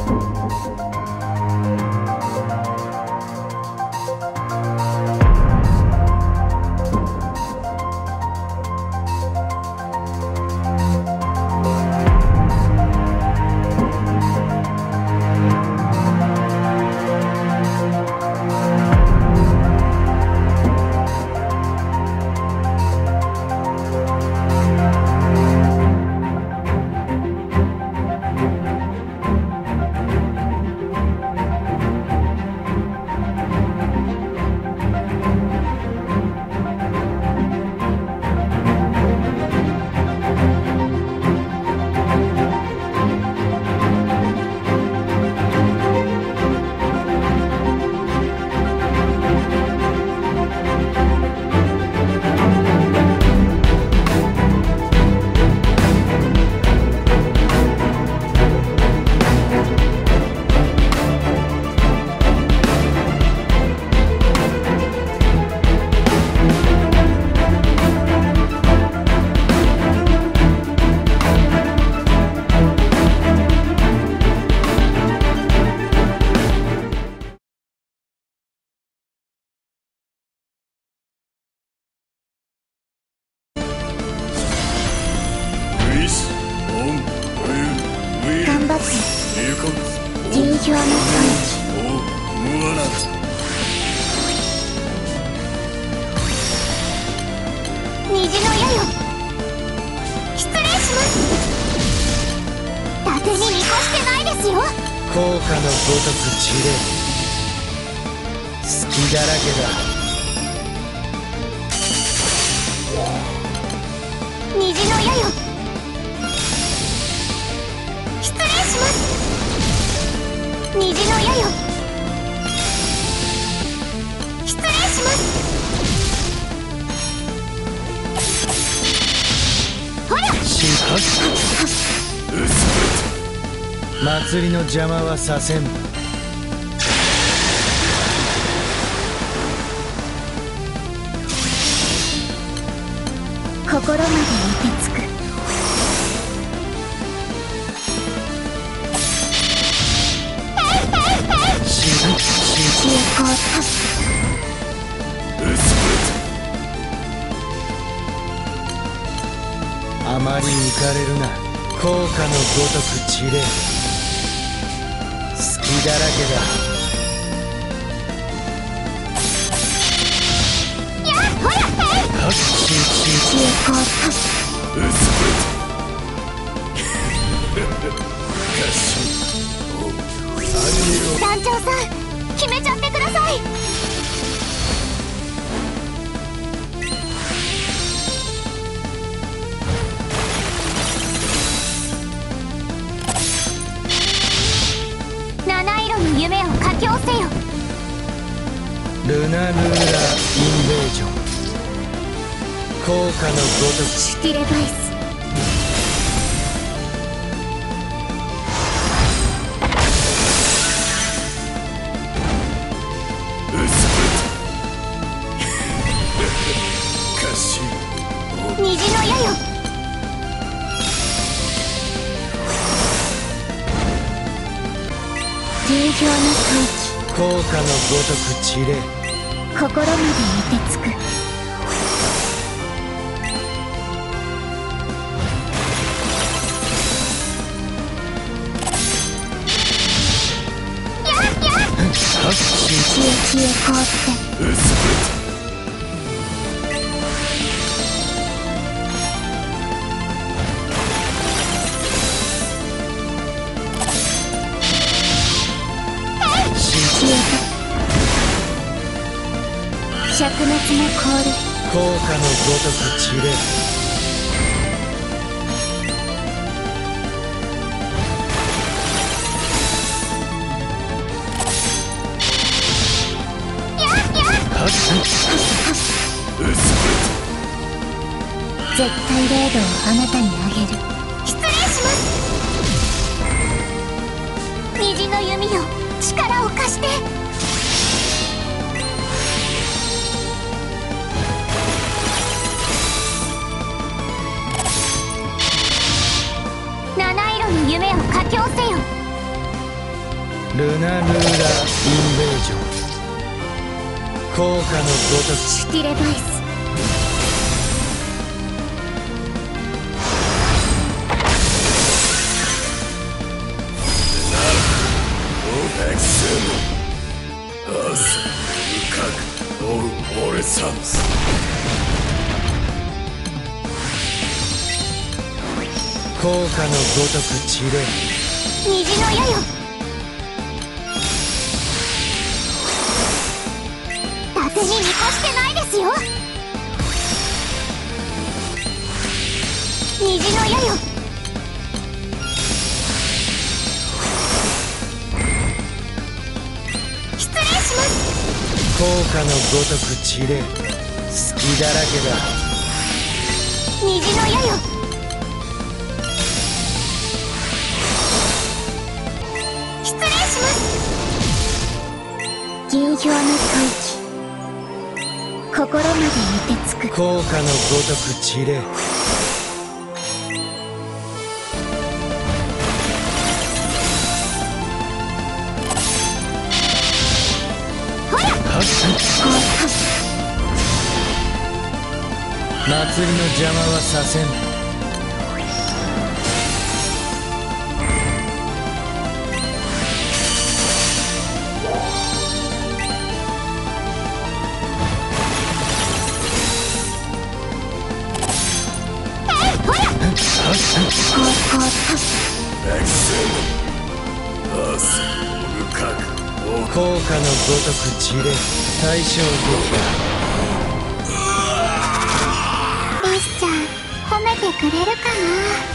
表の感じ。虹の矢よ、失礼します。伊達に見越してないですよ。 効果のごとく散れ、隙だらけだ。 虹の矢よ、失礼します。虹の矢よ、失礼します。ほら、 祭りの邪魔はさせん。 心まで凍てつく。成功タスあまり浮かれるな。効果のごとく散れ、隙だらけだ。やっほら、成功タス団長さん、決めちゃってください。七色の夢を佳境せよ。 ルナルーラ・インベージョン。効果のごとくシュティレバイス。虹の矢よ、流氷の歓喜。 効果のごとく散れ、 心まで凍てつく。やっやっ消え凍って。灼熱の氷。 効果のごとく散れ、 絶対0度をあなたにあげる。失礼します。虹の弓よ、力を貸して。七色の夢を佳境せよ。 ルナルーラ・インベージョン効果のごとくシュティレバイス。 効果のごとく散れ虹の矢よ。伊達に見越してないですよ。虹の矢よ。失礼します。 効果のごとく散れ隙だらけだ。 虹の矢よ。失礼します。銀氷の吐息、心まで凍てつく。 効果のごとく散れほら祭りの邪魔はさせん。 ほら効果のごとく散れ対象撃破。 リスちゃん褒めてくれるかな。